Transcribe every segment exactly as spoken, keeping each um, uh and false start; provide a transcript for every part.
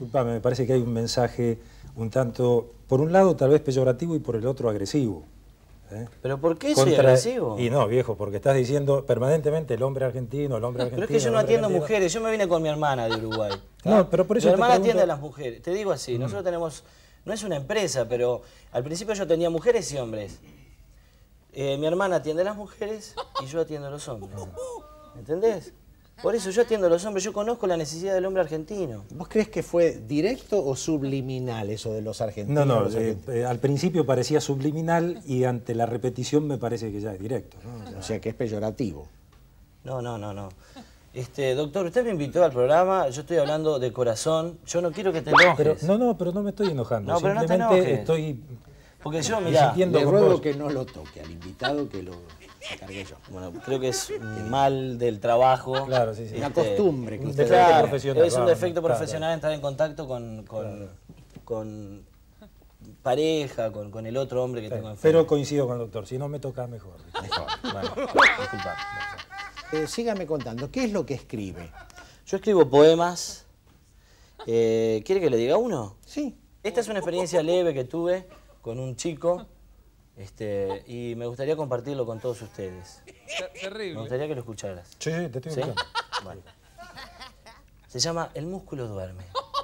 disculpame, me parece que hay un mensaje un tanto, por un lado tal vez peyorativo y por el otro agresivo. ¿eh? ¿Pero por qué Contra... soy agresivo? Y no, viejo, porque estás diciendo permanentemente el hombre argentino, el hombre argentino... Pero es que yo no atiendo argentino. mujeres, yo me vine con mi hermana de Uruguay. No, pero por eso Mi te hermana pregunto... atiende a las mujeres, te digo así, mm. nosotros tenemos, no es una empresa, pero al principio yo atendía mujeres y hombres. Eh, mi hermana atiende a las mujeres y yo atiendo a los hombres. ¿Entendés? Por eso yo atiendo a los hombres, yo conozco la necesidad del hombre argentino. ¿Vos crees que fue directo o subliminal eso de los argentinos? No, no, los eh, eh, al principio parecía subliminal y ante la repetición me parece que ya es directo, ¿no? O sea, o sea que es peyorativo. No, no, no, no. Este, doctor, usted me invitó al programa, yo estoy hablando de corazón, yo no quiero que te enojes. Pero, no, no, pero no me estoy enojando, no, pero simplemente no te enojes. estoy... Porque yo, mirá, le ruego que no lo toque al invitado, que lo cargue yo. Bueno, creo que es un mal del trabajo. Claro, sí, sí. Una este, costumbre. Que un usted defecto claro, profesional. Es un vamos, defecto claro, profesional claro. entrar en contacto con, con, claro. con pareja, con, con el otro hombre que sí, tengo enfrente. Pero coincido con el doctor, si no me toca mejor. Mejor. Bueno, disculpa. Eh, sígame contando, ¿qué es lo que escribe? Yo escribo poemas. Eh, ¿Quiere que le diga uno? Sí. Esta es una experiencia leve que tuve con un chico. Este, y me gustaría compartirlo con todos ustedes. Terrible. Me gustaría que lo escucharas. Sí, sí, te estoy ¿Sí? escuchando. Bueno. Se llama El músculo duerme.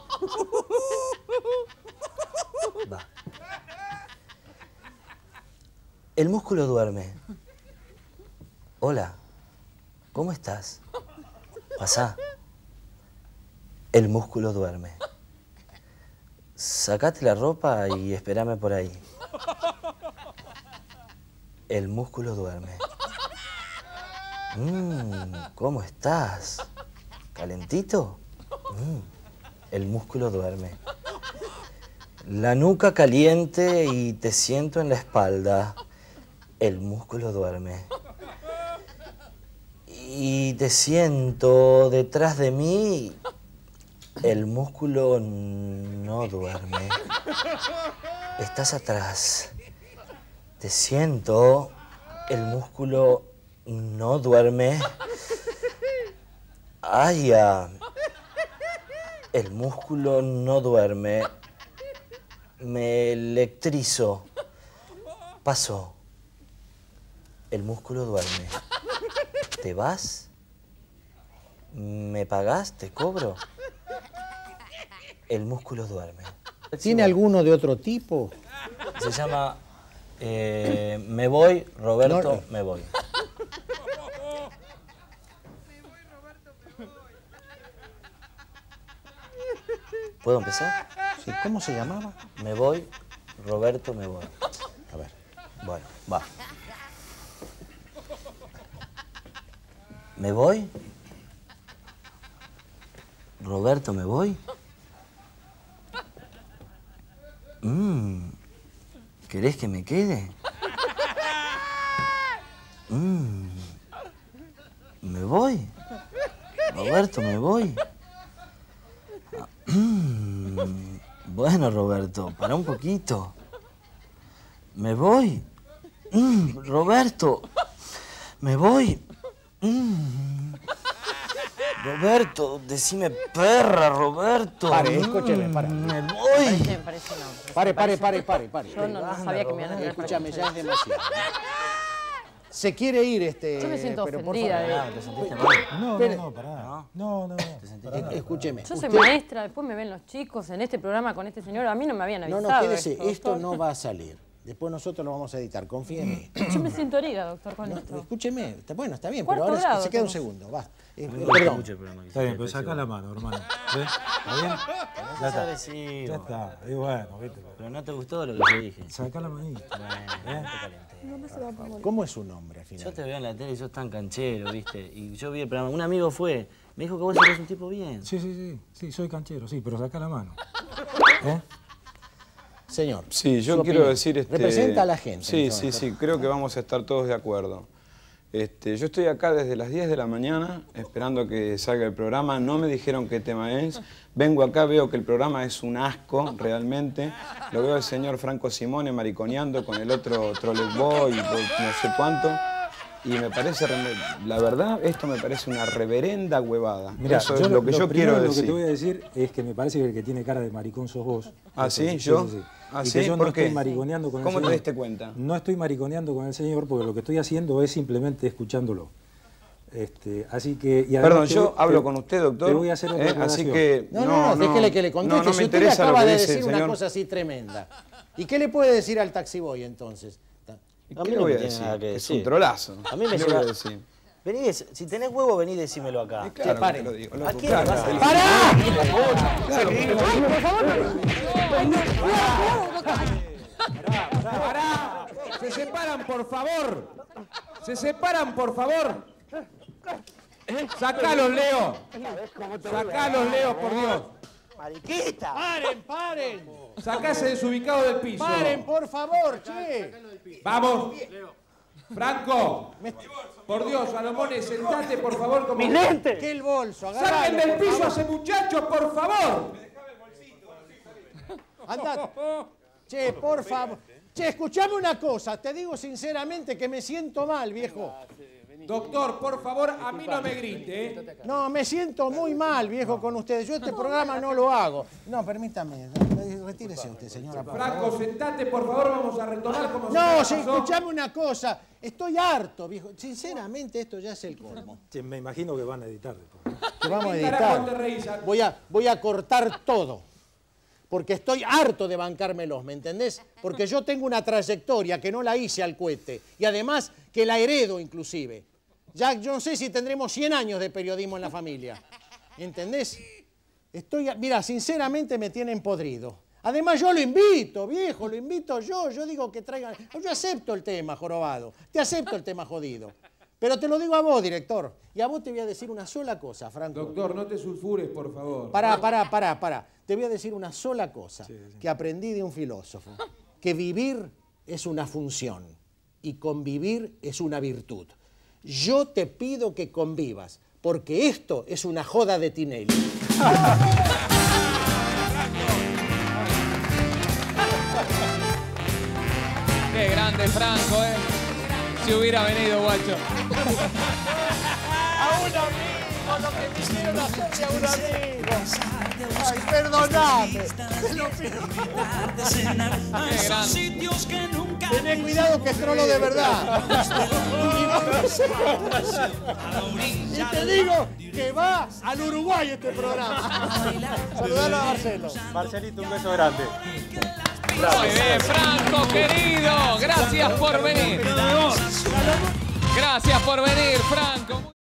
Va. El músculo duerme. Hola, ¿cómo estás? Pasá. El músculo duerme. Sacate la ropa y espérame por ahí. El músculo duerme. Mmm, ¿cómo estás? ¿Calentito? Mm, el músculo duerme. La nuca caliente y te siento en la espalda. El músculo duerme. Y te siento detrás de mí. El músculo no duerme. Estás atrás. Te siento, el músculo no duerme. Ay, ya. El músculo no duerme. Me electrizo. Pasó. El músculo duerme. ¿Te vas? ¿Me pagás? ¿Te cobro? El músculo duerme. ¿Tiene alguno de otro tipo? Se llama... Eh, me voy, Roberto, no, no. me voy. ¿Puedo empezar? Sí, ¿cómo se llamaba? Me voy, Roberto, me voy. A ver. Bueno, va. ¿Me voy? Roberto, ¿me voy? Mmm. ¿Querés que me quede? Mm. ¿Me voy? Roberto, ¿me voy? Mm. Bueno, Roberto, para un poquito. ¿Me voy? Mm. Roberto, ¿me voy? Mm. Roberto, decime perra, Roberto. Pare, escúcheme, para. Me voy. Me parece no. Pare, pare, pare, pare, pare. Yo no, no sabía que me iban a Escúchame, ya es demasiado. Se quiere ir este... Yo me siento pero por ofendida. favor. Ah, ¿te sentiste mal? No, Espere. no, no, pará. ¿No? No, no, no. ¿Te sentiste pará. mal? Escúcheme. Yo soy usted- maestra, después me ven los chicos en este programa con este señor. A mí no me habían No, avisado. no, quédese. esto, Esto doctor. no va a salir. Después nosotros lo vamos a editar. Confíe en mí. Yo me siento herida, doctor, con No, esto. escúcheme. Está, bueno, está bien, Cuarto pero ahora grado se queda un tenemos. segundo. Va. Eh, No perdón. escuché el programa que Está bien, hiciste, pero saca seguro. la mano, hermano. ¿Sí? ¿Está bien? No Ya seas está. agresivo. Ya está. Y bueno, viste. Pero no te gustó lo que te dije. Saca la manita. Bueno, no te calenté. ¿Cómo es su nombre al final? Yo te veo en la tele y sos tan canchero, ¿viste? Y yo vi el programa. Un amigo fue, me dijo que vos eres un tipo bien. Sí, sí, sí. Sí, soy canchero, sí, pero saca la mano. ¿Eh? Señor. Sí, yo su quiero opinión. decir... Este, Representa a la gente. Sí, entonces. sí, sí, creo que vamos a estar todos de acuerdo. Este, yo estoy acá desde las diez de la mañana esperando que salga el programa. No me dijeron qué tema es. Vengo acá, veo que el programa es un asco, realmente. Lo veo al señor Franco Simone mariconeando con el otro Trollet Boy y no sé cuánto. y me parece, la verdad, esto me parece una reverenda huevada. Mira, eso yo es lo que lo yo primero, quiero lo decir. que te voy a decir es que me parece que el que tiene cara de maricón sos vos. ¿Ah, sí? Sí, ¿Yo? sí, sí. ¿Ah, y sí? que yo ¿Por no qué? estoy mariconeando con el ¿Cómo señor. te diste cuenta? No estoy mariconeando con el señor porque lo que estoy haciendo es simplemente escuchándolo. Este, así que... Y Perdón, te yo voy- hablo te- con usted, doctor. Te voy a hacer otra Eh, aclaración. Así que... No, no, no, déjele que le conteste. No, no me si usted le interesa lo acaba que de dice decir el una señor. cosa así tremenda. ¿Y qué le puede decir al taxiboy entonces? ¿Y A ¿Qué mí le no voy me a tiene decir? nada que Que es decir. un trolazo. A mí me ¿Qué le voy a lleva- decir? Vení, des- si tenés huevo, vení y decímelo acá. Y claro, pare. que te lo digo, ¿A loco, quién claro, le vas a el- ¡Pará! ¡Pará! ¡Se separan, por favor! ¡Se separan, por favor! ¡Sacalos, Leo! ¡Sacalos, Leo, por Dios! ¡Mariquita! ¡Paren, paren! ¡Sacase desubicado del piso! ¡Paren, por favor, che! ¡Vamos! ¡Franco! Por Dios, Salomón, sentate, por favor, como... ¡Que el bolso! ¡Saquen agarralo, del por piso a favor. ese muchacho, por favor! Andá. Che, por favor. Che, escuchame una cosa. Te digo sinceramente que me siento mal, viejo. Doctor, por favor, a mí no me grite, ¿eh? No, me siento muy mal, viejo, con ustedes. Yo este programa no lo hago. No, permítame. Retírese usted, señora. por favor. Franco, sentate, por favor, vamos a retomar como No, si sí, nada pasó. escuchame una cosa. Estoy harto, viejo. Sinceramente, esto ya es el colmo. Sí, me imagino que van a editar después. Que vamos a ¿Qué carajo te editar. reís? Voy a, voy a cortar todo. Porque estoy harto de bancármelos, ¿me entendés? Porque yo tengo una trayectoria que no la hice al cohete. Y además que la heredo inclusive. Ya yo no sé si tendremos cien años de periodismo en la familia. ¿Entendés? Estoy, mira, sinceramente me tienen podrido. Además yo lo invito, viejo, lo invito yo. Yo digo que traigan... Yo acepto el tema, jorobado. Te acepto el tema jodido. Pero te lo digo a vos, director. Y a vos te voy a decir una sola cosa, Franco. Doctor, no te sulfures, por favor. Pará, pará, pará, pará. Te voy a decir una sola cosa que aprendí de un filósofo. Que vivir es una función y convivir es una virtud. Yo te pido que convivas, porque esto es una joda de Tinelli. Qué grande Franco, ¿eh? Si hubiera venido, guacho. A un amigo, lo que quisieron hacerle a un amigo. Ay, perdoname. Te lo pido. Qué grande. Tené cuidado que es trolo de verdad. Y te digo que va al Uruguay este programa. Saludalo a Marcelo. Marcelito, un beso grande. Muy bien, Franco, querido. Gracias por venir. Gracias por venir, Franco.